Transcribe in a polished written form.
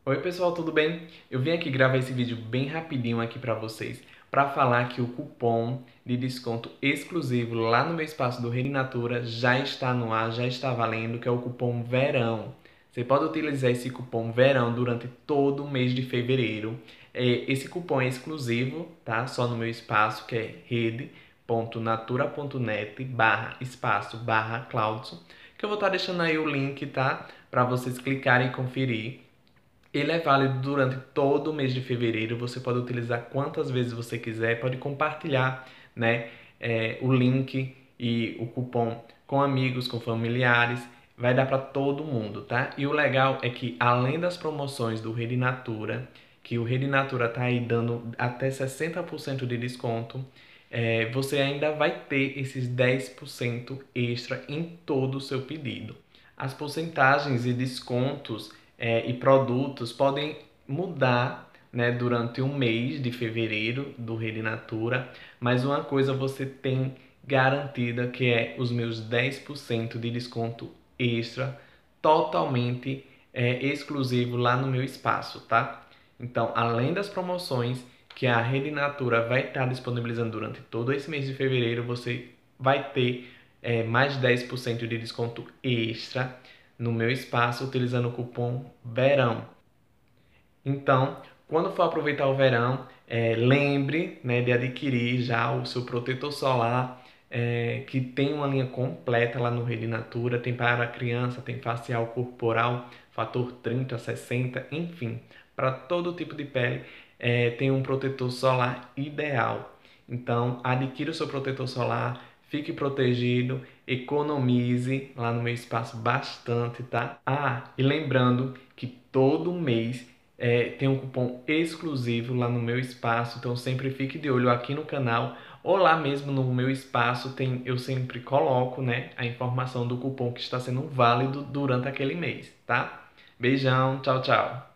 Oi pessoal, tudo bem? Eu vim aqui gravar esse vídeo bem rapidinho aqui para vocês, para falar que o cupom de desconto exclusivo lá no meu espaço do Rede Natura já está no ar, já está valendo, que é o cupom VERÃO. Você pode utilizar esse cupom VERÃO durante todo o mês de fevereiro. Esse cupom é exclusivo, tá? Só no meu espaço, que é rede.natura.net/espaço/Claudson, que eu vou estar deixando aí o link, tá? Para vocês clicarem e conferir. Ele é válido durante todo o mês de fevereiro. Você pode utilizar quantas vezes você quiser, pode compartilhar, né, o link e o cupom com amigos, com familiares. Vai dar para todo mundo, tá? E o legal é que além das promoções do Rede Natura, que o Rede Natura tá aí dando até 60% de desconto, você ainda vai ter esses 10% extra em todo o seu pedido. As porcentagens e descontos e produtos podem mudar, né, durante um mês de fevereiro do Rede Natura, mas uma coisa você tem garantida, que é os meus 10% de desconto extra, totalmente exclusivo lá no meu espaço, tá? Então, além das promoções que a Rede Natura vai estar disponibilizando durante todo esse mês de fevereiro, você vai ter mais 10% de desconto extra no meu espaço utilizando o cupom VERÃO. Então, quando for aproveitar o verão, lembre, né, de adquirir já o seu protetor solar, que tem uma linha completa lá no Rede Natura. Tem para criança, tem facial, corporal, fator 30, 60, enfim, para todo tipo de pele, tem um protetor solar ideal. Então, adquira o seu protetor solar, fique protegido, economize lá no meu espaço bastante, tá? Ah, e lembrando que todo mês tem um cupom exclusivo lá no meu espaço, então sempre fique de olho aqui no canal ou lá mesmo no meu espaço eu sempre coloco, né, a informação do cupom que está sendo válido durante aquele mês, tá? Beijão, tchau, tchau!